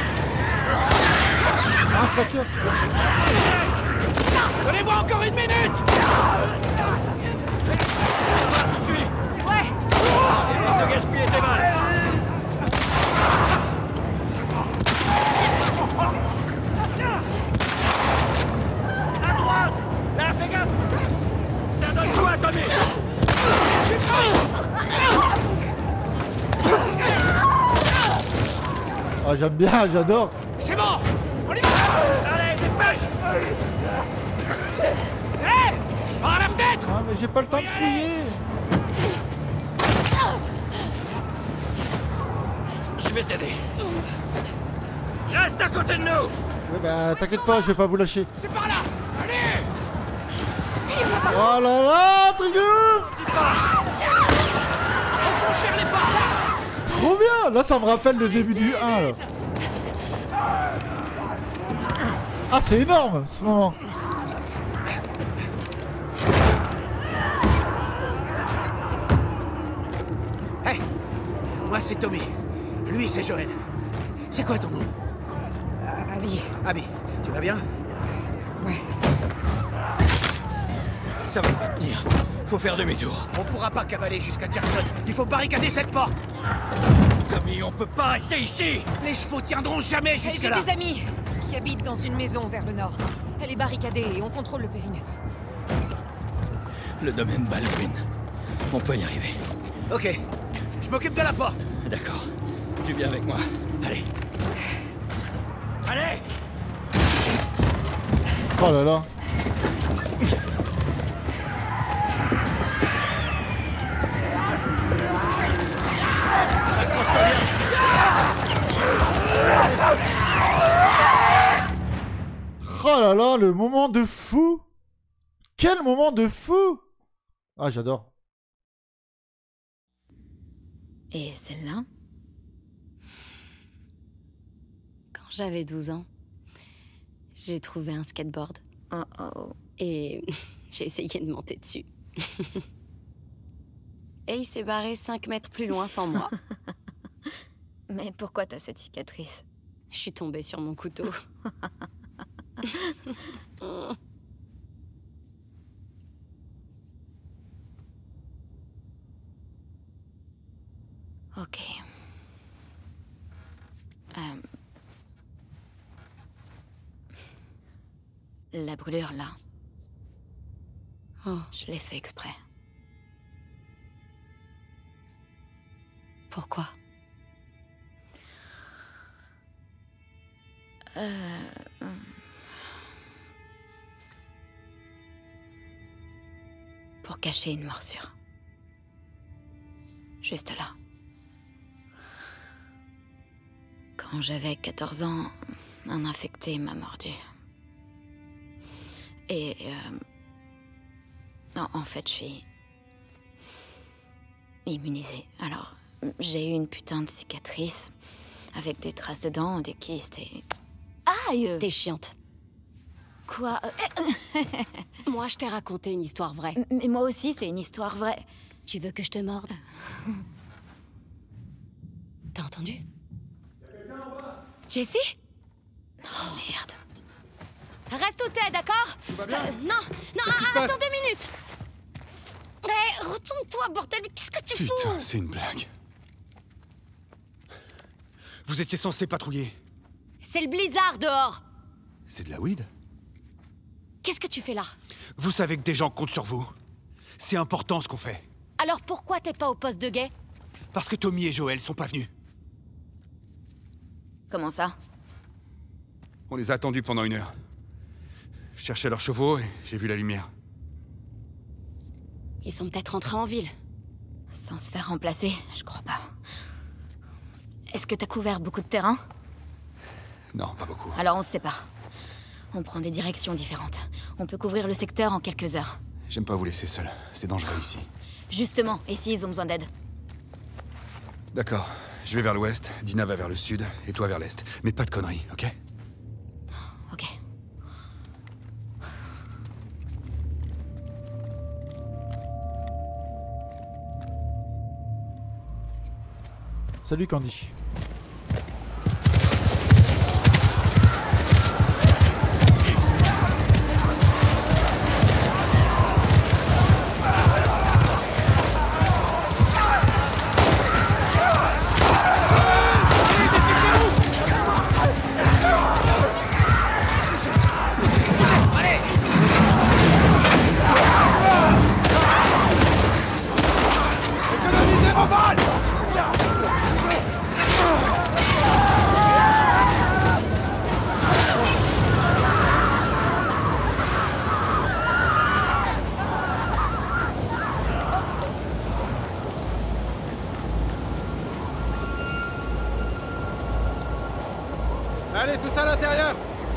Speaker 1: Un craqueur.
Speaker 3: Donnez-moi encore une minute. Tu suis.
Speaker 2: Ouais.
Speaker 3: Évite de gaspiller tes balles. À droite. Là, fais gaffe. Ça donne quoi, Tommy? Je suis pris.
Speaker 1: Ah, j'aime bien, j'adore.
Speaker 3: C'est bon. On y va. Allez, dépêche. Hé, hey, par la fenêtre.
Speaker 1: Ah, mais j'ai pas le temps de fouiller.
Speaker 3: Je vais t'aider. Reste à côté de nous.
Speaker 1: Ouais, bah, t'inquiète pas, je vais pas vous lâcher.
Speaker 3: C'est par là. Allez.
Speaker 1: Oh là là, truc de ouf.
Speaker 3: Dis pas. Franchir les pas.
Speaker 1: Trop bien. Là, ça me rappelle le début du un, là. Ah, c'est énorme, ce moment.
Speaker 3: Hey, moi c'est Tommy. Lui c'est Joël. C'est quoi ton nom?
Speaker 4: Euh, Abby.
Speaker 3: Abby, tu vas bien?
Speaker 4: Ouais.
Speaker 3: Ça va pas tenir. Faut faire demi-tour. On pourra pas cavaler jusqu'à Jackson. Il faut barricader cette porte. Tommy, on peut pas rester ici. Les chevaux tiendront jamais
Speaker 4: J'ai
Speaker 3: jusque-là.
Speaker 4: des amis qui habitent dans une maison vers le nord. Elle est barricadée et on contrôle le périmètre.
Speaker 3: Le domaine Balbrune. On peut y arriver. Ok. Je m'occupe de la porte. D'accord. Tu viens avec moi. Allez. Allez!
Speaker 1: Oh là là. Oh là là, le moment de fou. Quel moment de fou. Ah, j'adore.
Speaker 2: Et celle-là? Quand j'avais douze ans, j'ai trouvé un skateboard. Oh oh. Et j'ai essayé de monter dessus. Et il s'est barré cinq mètres plus loin sans moi.
Speaker 5: Mais pourquoi t'as cette cicatrice?
Speaker 2: Je suis tombée sur mon couteau.
Speaker 5: Ok. Euh... La brûlure, là.
Speaker 2: Oh,
Speaker 5: Je l'ai fait exprès.
Speaker 2: pourquoi?
Speaker 5: Euh... Pour cacher une morsure. Juste là. Quand j'avais quatorze ans, un infecté m'a mordu. Et... Euh... Non, en fait, je suis... immunisée. Alors, j'ai eu une putain de cicatrice, avec des traces de dents, des kystes et... Aïe!
Speaker 2: T'es chiante.
Speaker 5: Quoi?
Speaker 2: Moi, je t'ai raconté une histoire vraie.
Speaker 5: Mais moi aussi, c'est une histoire vraie.
Speaker 2: Tu veux que je te morde? T'as entendu? Jessie?
Speaker 5: Oh merde.
Speaker 2: Reste où t'es, d'accord? euh, Non, non, a- attends deux minutes. Hé, retourne-toi, bordel, mais qu'est-ce que tu
Speaker 6: Putain,
Speaker 2: fous?
Speaker 6: c'est une blague. Vous étiez censé patrouiller.
Speaker 2: C'est le blizzard dehors.
Speaker 6: C'est de la weed?
Speaker 2: Qu'est-ce que tu fais là?
Speaker 6: Vous savez que des gens comptent sur vous. C'est important ce qu'on fait.
Speaker 4: Alors pourquoi t'es pas au poste de guet?
Speaker 6: Parce que Tommy et Joël sont pas venus.
Speaker 5: Comment ça?
Speaker 6: On les a attendus pendant une heure. Je cherchais leurs chevaux et j'ai vu la lumière.
Speaker 2: Ils sont peut-être rentrés en ville.
Speaker 5: Sans se faire remplacer, je crois pas. Est-ce que t'as couvert beaucoup de terrain?
Speaker 6: Non, pas beaucoup.
Speaker 5: Alors on se sépare. On prend des directions différentes. On peut couvrir le secteur en quelques heures.
Speaker 6: J'aime pas vous laisser seul. C'est dangereux ici.
Speaker 5: Justement, et s'ils ont besoin d'aide?
Speaker 6: D'accord. Je vais vers l'ouest, Dina va vers le sud, et toi vers l'est. Mais pas de conneries, ok?
Speaker 5: Ok.
Speaker 1: Salut Candy.
Speaker 3: Allez, tous à l'intérieur!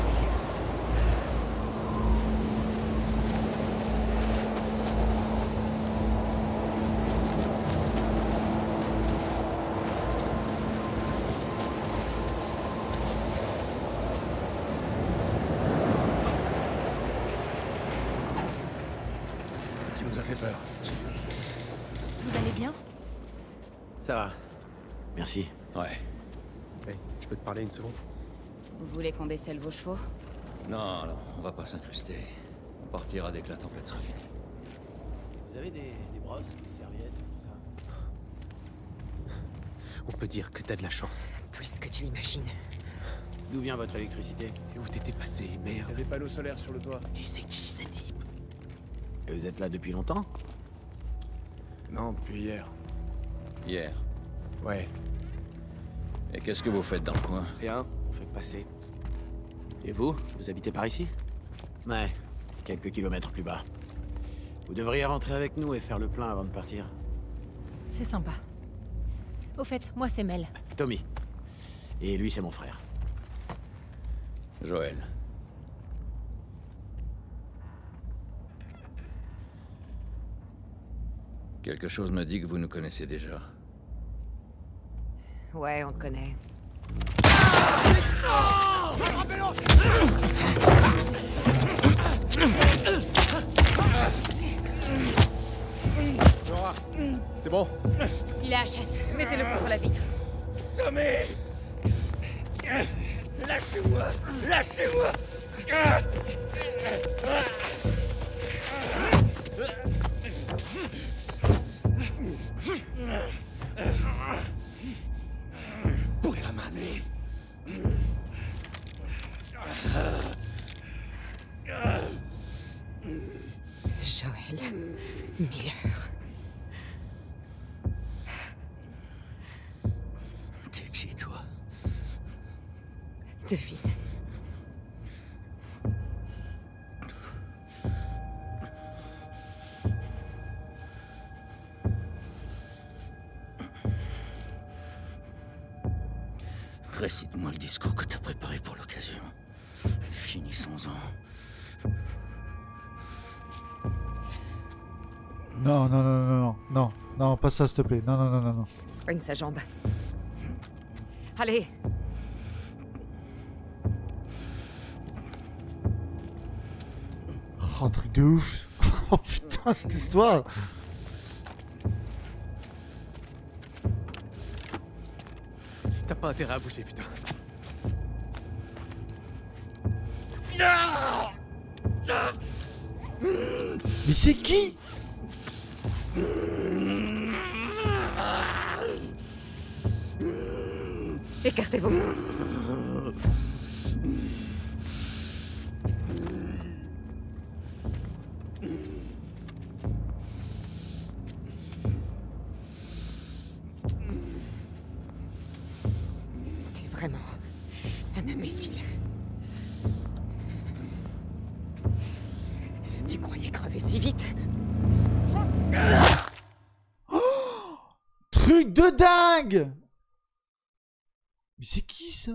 Speaker 3: Tu nous as fait peur.
Speaker 4: Je sais. Vous allez bien?
Speaker 3: Ça va. Merci. Ouais.
Speaker 7: Hey, je peux te parler une seconde?
Speaker 2: Vous voulez qu'on décèle vos chevaux?
Speaker 3: Non, non, on va pas s'incruster. On partira dès que la tempête sera finie.
Speaker 7: Vous avez des, des brosses, des serviettes, tout ça? On peut dire que t'as de la chance.
Speaker 4: Plus que tu l'imagines.
Speaker 7: D'où vient votre électricité? Et où t'étais passé, merde? Il y a des panneaux solaires sur le toit. Et c'est qui, ce type?
Speaker 3: Et vous êtes là depuis longtemps?
Speaker 7: Non, depuis hier.
Speaker 3: Hier.
Speaker 7: Ouais.
Speaker 3: Et qu'est-ce que vous faites dans le coin?
Speaker 7: Rien, on fait que passer. Et vous, vous habitez par ici? Ouais, quelques kilomètres plus bas. Vous devriez rentrer avec nous et faire le plein avant de partir.
Speaker 4: C'est sympa. Au fait, moi c'est Mel.
Speaker 7: Tommy. Et lui, c'est mon frère.
Speaker 3: Joël. Quelque chose me dit que vous nous connaissez déjà.
Speaker 4: Ouais, on te connaît.
Speaker 7: Nora, c'est bon?
Speaker 4: Il est H S. Mettez-le contre la vitre.
Speaker 3: Tommy! Lâchez-moi! Lâchez-moi! Puta madre!
Speaker 4: Joël Miller.
Speaker 3: T'es qui, toi?
Speaker 4: Devine.
Speaker 3: Récite-moi le discours que t'as préparé pour l'occasion. Finissons-en.
Speaker 1: Non, non, non, non, non, non, non, pas ça, s'il te plaît. Non, non, non, non, non.
Speaker 4: Soigne sa jambe. Allez.
Speaker 1: Oh, truc de ouf. Oh putain, cette histoire.
Speaker 7: T'as pas intérêt à bouger, putain.
Speaker 1: Mais c'est qui?
Speaker 4: Écartez-vous. Un imbécile. Tu croyais crever si vite?
Speaker 1: Oh, truc de dingue! Mais c'est qui ça?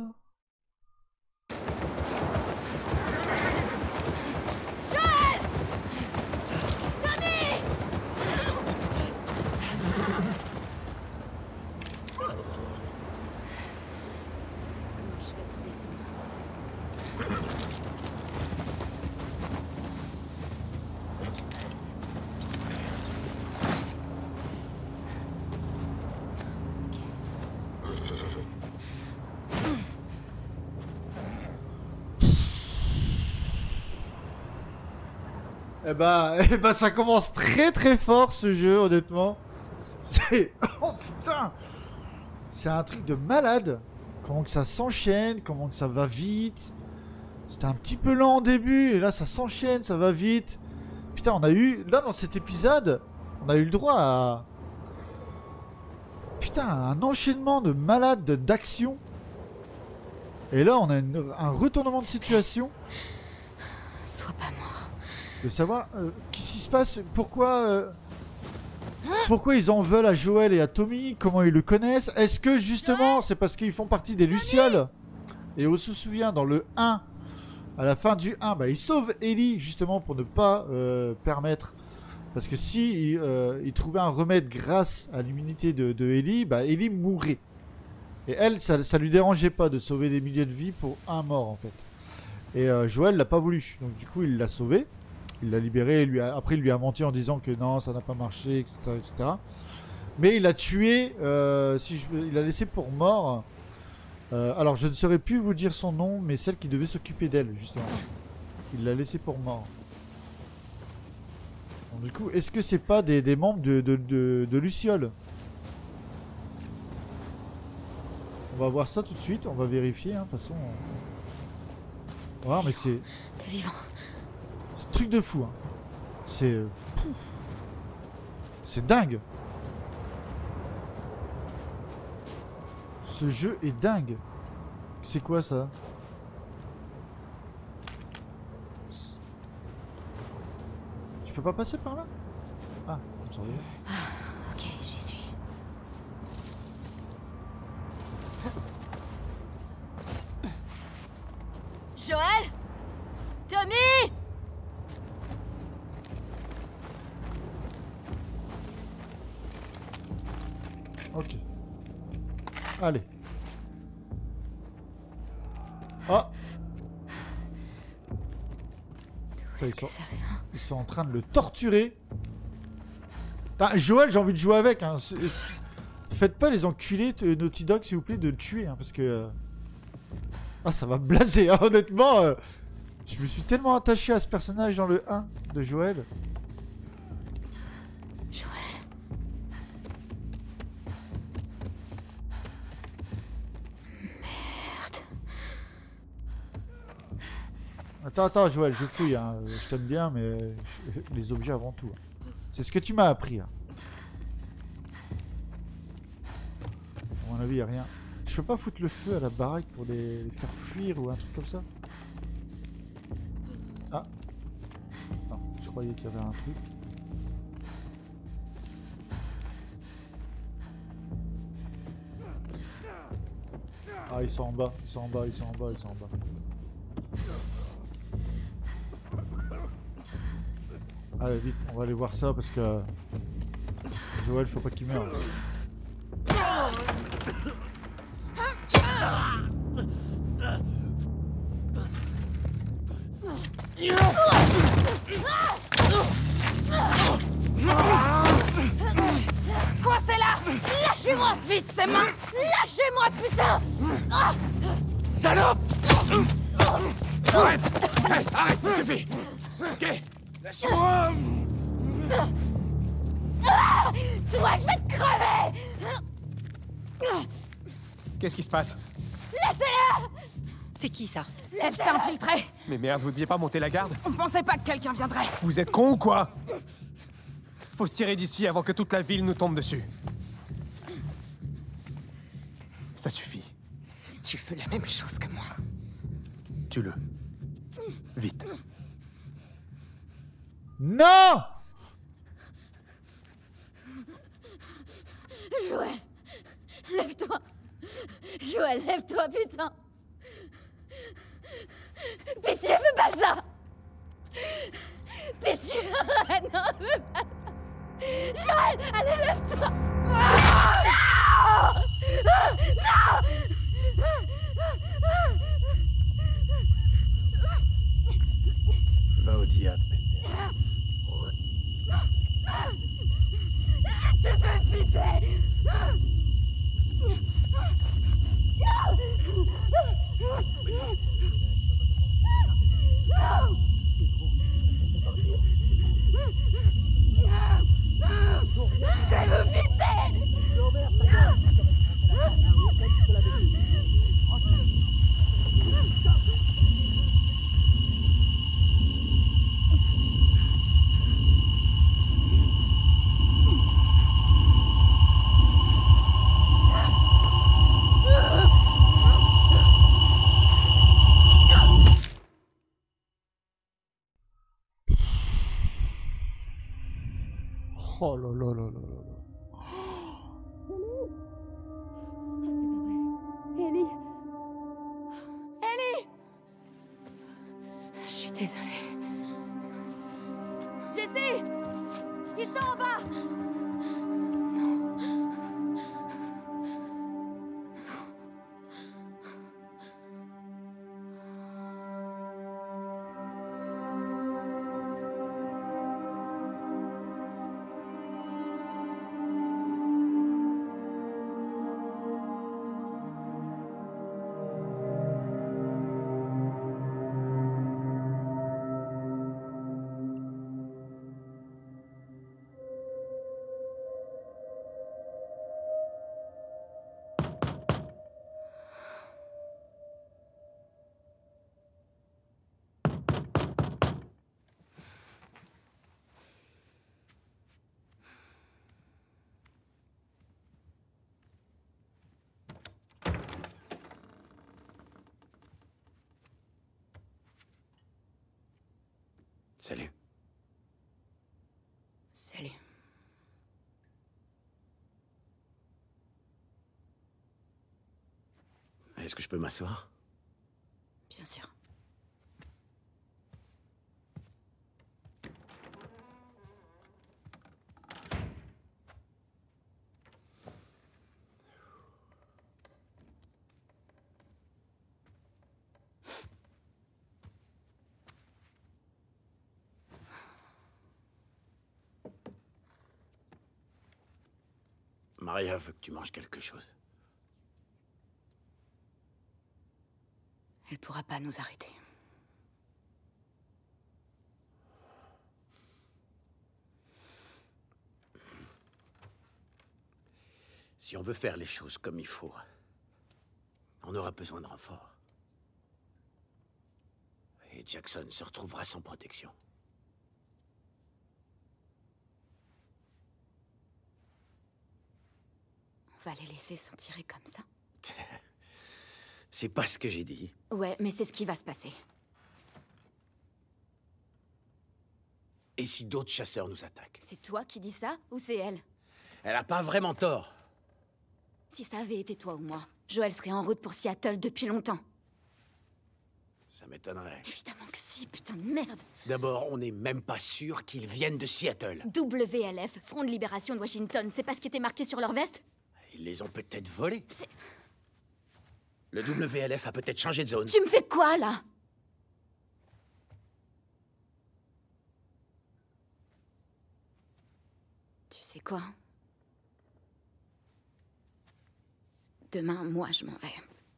Speaker 1: Eh bah, eh bah, ça commence très très fort ce jeu, honnêtement. C'est... Oh putain! C'est un truc de malade. Comment que ça s'enchaîne, comment que ça va vite. C'était un petit peu lent au début, et là ça s'enchaîne, ça va vite. Putain, on a eu... Là, dans cet épisode, on a eu le droit à... Putain, un enchaînement de malades d'action. Et là, on a une... un retournement de situation.
Speaker 2: Sois pas mort.
Speaker 1: De savoir euh, qu'est-ce qui se passe, pourquoi euh, pourquoi ils en veulent à Joel et à Tommy, comment ils le connaissent. Est-ce que justement c'est parce qu'ils font partie des Lucioles? Et on se souvient dans le un, à la fin du un, bah, ils sauvent Ellie justement pour ne pas euh, permettre, parce que si euh, ils trouvaient un remède grâce à l'immunité de, de Ellie, bah Ellie mourrait. Et elle, ça, ça lui dérangeait pas de sauver des milliers de vies pour un mort en fait. Et euh, Joel l'a pas voulu, donc du coup il l'a sauvé. Il l'a libéré, lui a, après il lui a menti en disant que non, ça n'a pas marché, et cetera, et cetera. Mais il a tué, euh, si je, il a laissé pour mort. Euh, alors je ne saurais plus vous dire son nom, mais celle qui devait s'occuper d'elle, justement. Il l'a laissé pour mort. Donc, du coup, est-ce que c'est pas des, des membres de, de, de, de Luciole? On va voir ça tout de suite, on va vérifier, hein, de toute façon. On... Voilà, mais c'est...
Speaker 2: T'es vivant.
Speaker 1: C'est un truc de fou, hein. C'est... euh, C'est dingue. Ce jeu est dingue. C'est quoi ça? Je peux pas passer par là? Ah, on
Speaker 2: Ah, ok, j'y suis.
Speaker 5: Joël? Tommy?
Speaker 1: Ok. Allez. Ah.
Speaker 2: D'où est-ce
Speaker 1: Ils
Speaker 2: que
Speaker 1: sont,
Speaker 2: ça vient?
Speaker 1: ils sont en train de le torturer. Ah, Joël, j'ai envie de jouer avec. Hein. Faites pas les enculés de Naughty Dog, s'il vous plaît, de le tuer. Hein, parce que... euh, Ah, ça va me blaser. Hein, honnêtement, euh, je me suis tellement attaché à ce personnage dans le un de Joël.
Speaker 2: Joël. Merde.
Speaker 1: Attends, attends, Joël, je fouille. Hein. Je t'aime bien, mais je- les objets avant tout. Hein. C'est ce que tu m'as appris. Hein. À mon avis, y a rien. Je peux pas foutre le feu à la baraque pour les, les faire fuir ou un truc comme ça? Ah. Non, je croyais qu'il y avait un truc. Ah, ils sont en bas, ils sont en bas, ils sont en bas, ils sont en bas. Allez, vite, on va aller voir ça parce que... Joël, faut pas qu'il meure.
Speaker 5: Coincez-la! Lâchez-moi! Vite, ses mains! Lâchez-moi, putain! Ah!
Speaker 3: Salope! Arrête! Hey, arrête, ça suffit! Ok? Lâche-moi!
Speaker 5: Ah! Toi, je vais te crever!
Speaker 8: Qu'est-ce qui se passe?
Speaker 5: Laissez-la!
Speaker 4: C'est qui ça?
Speaker 9: Elle s'est infiltrée!
Speaker 8: Mais merde, vous deviez pas monter la garde?
Speaker 9: On pensait pas que quelqu'un viendrait!
Speaker 8: Vous êtes con ou quoi? Faut se tirer d'ici avant que toute la ville nous tombe dessus. Ça suffit.
Speaker 9: Tu fais la même chose que moi.
Speaker 3: Tue-le. Vite.
Speaker 1: Non!
Speaker 2: Joël, lève-toi. Joël, lève-toi, putain. Pitié, fais pas ça. Pitié, arrête, non, fais pas ça. Joël, allez, lève-toi. Ah, non! Non!
Speaker 3: Va au diable.
Speaker 2: Je te fais pitié. Je vais vous buter.
Speaker 1: Oh là là là là là là.
Speaker 2: Ellie. Ellie. Je suis désolée. Jessie. Ils sont en bas.
Speaker 7: Salut.
Speaker 2: Salut.
Speaker 7: Est-ce que je peux m'asseoir?
Speaker 2: Bien sûr.
Speaker 7: Maria veut que tu manges quelque chose.
Speaker 2: Elle pourra pas nous arrêter.
Speaker 7: Si on veut faire les choses comme il faut, on aura besoin de renforts. Et Jackson se retrouvera sans protection.
Speaker 2: On va les laisser s'en tirer comme ça?
Speaker 7: C'est pas ce que j'ai dit.
Speaker 2: Ouais, mais c'est ce qui va se passer.
Speaker 7: Et si d'autres chasseurs nous attaquent?
Speaker 2: C'est toi qui dis ça, ou c'est elle?
Speaker 7: Elle a pas vraiment tort.
Speaker 2: Si ça avait été toi ou moi, Joël serait en route pour Seattle depuis longtemps.
Speaker 7: Ça m'étonnerait.
Speaker 2: Évidemment que si, putain de merde.
Speaker 7: D'abord, on n'est même pas sûr qu'ils viennent de Seattle.
Speaker 2: W L F, Front de Libération de Washington, c'est pas ce qui était marqué sur leur veste?
Speaker 7: Ils les ont peut-être volés.
Speaker 2: C'est...
Speaker 7: Le W L F a peut-être changé de zone.
Speaker 2: Tu me fais quoi, là? Tu sais quoi? Demain, moi, je m'en vais.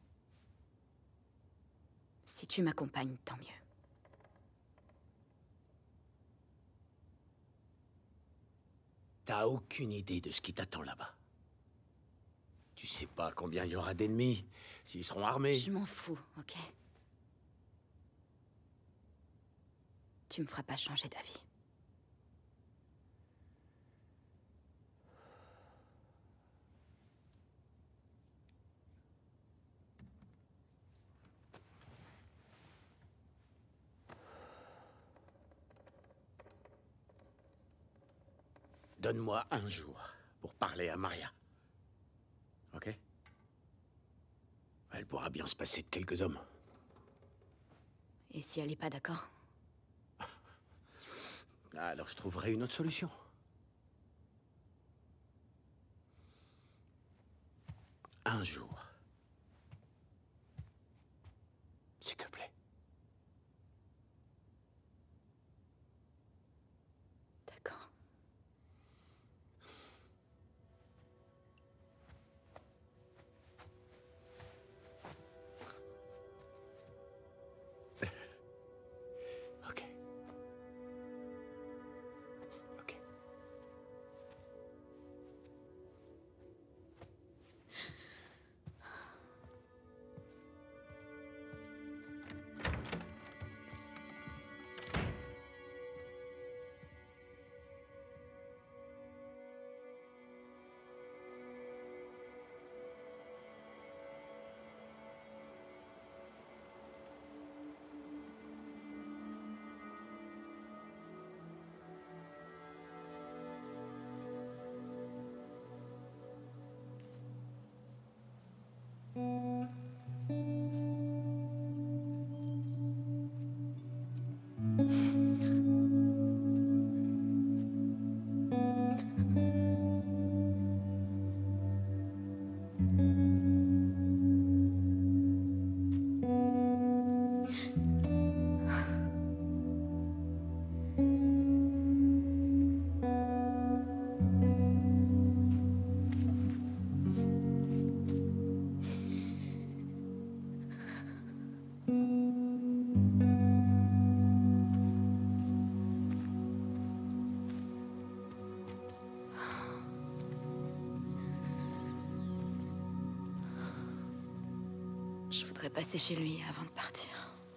Speaker 2: Si tu m'accompagnes, tant mieux.
Speaker 7: T'as aucune idée de ce qui t'attend là-bas. Tu sais pas combien il y aura d'ennemis, s'ils seront armés.
Speaker 2: Je m'en fous, ok? Tu me feras pas changer d'avis.
Speaker 7: Donne-moi un jour pour parler à Maria. Ok? Elle pourra bien se passer de quelques hommes.
Speaker 2: Et si elle est pas d'accord?
Speaker 7: Alors je trouverai une autre solution. Un jour. S'il te plaît.
Speaker 2: D'accord.
Speaker 7: Ok. Ok.
Speaker 2: Je voudrais passer chez lui avant de partir.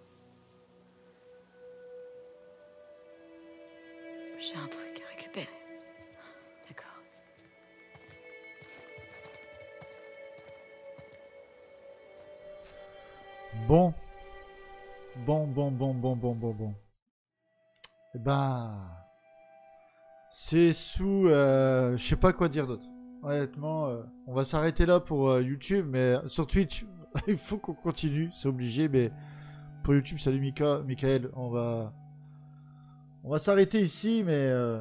Speaker 2: J'ai un truc à récupérer. D'accord.
Speaker 1: Bon. Bon, bon, bon, bon, bon, bon, bon. Eh ben... C'est sous... Euh, je sais pas quoi dire d'autre. Honnêtement, euh, on va s'arrêter là pour euh, YouTube, mais sur Twitch, il faut qu'on continue, c'est obligé, mais pour YouTube, salut Mika, Michael, on va... On va s'arrêter ici, mais... Euh...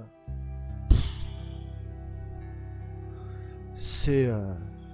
Speaker 1: C'est... Euh...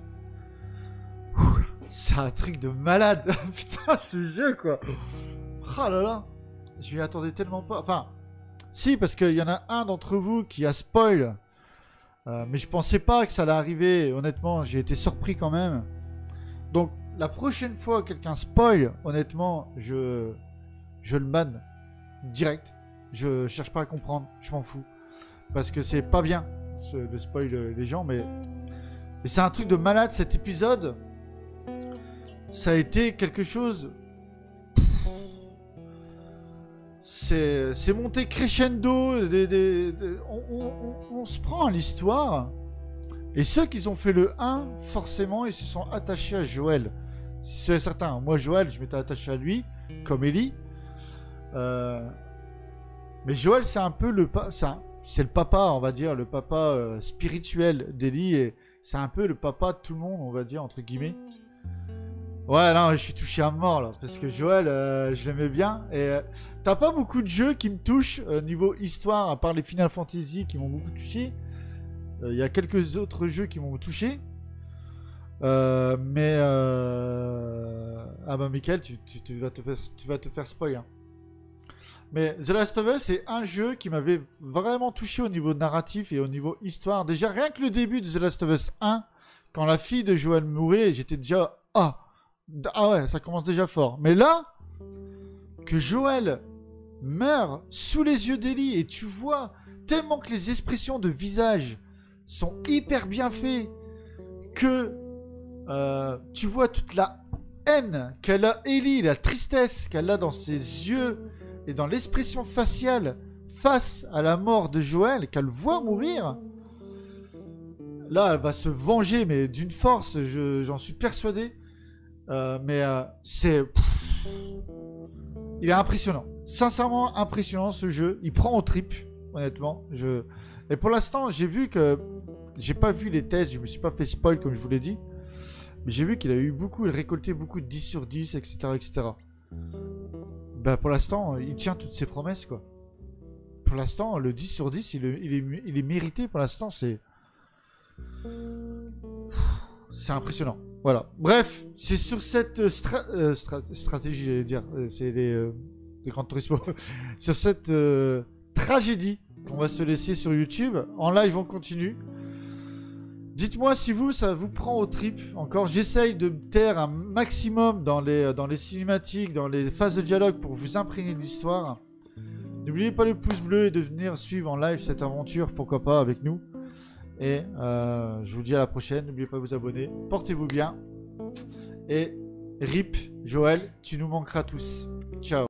Speaker 1: C'est un truc de malade. Putain, ce jeu, quoi. Oh là là. Je m'y attendais tellement pas. Enfin, si, parce qu'il y en a un d'entre vous qui a spoil. Euh, mais je pensais pas que ça allait arriver. Honnêtement, j'ai été surpris quand même. Donc, la prochaine fois que quelqu'un spoil, honnêtement, je... Je le banne. Direct. Je cherche pas à comprendre. Je m'en fous. Parce que c'est pas bien ce, de spoil les gens, mais... Mais c'est un truc de malade, cet épisode. Ça a été quelque chose... C'est monté crescendo. Des, des, des, on, on, on, on se prend à l'histoire. Et ceux qui ont fait le un, forcément, ils se sont attachés à Joël. C'est certain. Moi, Joël, je m'étais attaché à lui, comme Ellie. Euh... Mais Joël, c'est un peu le... C'est le papa, on va dire, le papa euh, spirituel d'Ellie. Et c'est un peu le papa de tout le monde, on va dire, entre guillemets. Ouais, non, je suis touché à mort, là. Parce que Joël, euh, je l'aimais bien. Et euh, t'as pas beaucoup de jeux qui me touchent euh, niveau histoire, à part les Final Fantasy qui m'ont beaucoup touché. Il euh, y a quelques autres jeux qui m'ont touché. Euh, mais... Euh... Ah bah, Michael, tu, tu, tu, vas te faire, tu vas te faire spoil. Hein. Mais The Last of Us, c'est un jeu qui m'avait vraiment touché au niveau narratif et au niveau histoire. Déjà, rien que le début de The Last of Us un, quand la fille de Joël mourait, j'étais déjà... Ah Ah ouais, ça commence déjà fort. Mais là, que Joël meurt sous les yeux d'Ellie et tu vois tellement que les expressions de visage sont hyper bien faites que euh, tu vois toute la haine qu'elle a, Ellie, la tristesse qu'elle a dans ses yeux et dans l'expression faciale face à la mort de Joël, qu'elle voit mourir. Là, elle va se venger, mais d'une force, j'en suis persuadé. Euh, mais euh, c'est... Il est impressionnant. Sincèrement impressionnant ce jeu. Il prend aux tripes, honnêtement. Je... Et pour l'instant, j'ai vu que... J'ai pas vu les tests, je me suis pas fait spoil comme je vous l'ai dit. Mais j'ai vu qu'il a eu beaucoup, il récoltait beaucoup de dix sur dix, et cetera, et cetera. Bah pour l'instant, il tient toutes ses promesses, quoi. Pour l'instant, le dix sur dix, il est, il est, il est mérité. Pour l'instant, c'est... C'est impressionnant. Voilà. Bref, c'est sur cette stra euh, stra stratégie, j'allais dire. C'est les, euh, les Gran Turismo. Sur cette euh, tragédie qu'on va se laisser sur YouTube. En live, on continue. Dites-moi si vous, ça vous prend au trip. Encore, j'essaye de me taire un maximum dans les, dans les cinématiques, dans les phases de dialogue pour vous imprégner de l'histoire. N'oubliez pas le pouce bleu et de venir suivre en live cette aventure, pourquoi pas, avec nous. Et euh, je vous dis à la prochaine. N'oubliez pas de vous abonner. Portez-vous bien. Et R I P, Joël, tu nous manqueras tous. Ciao.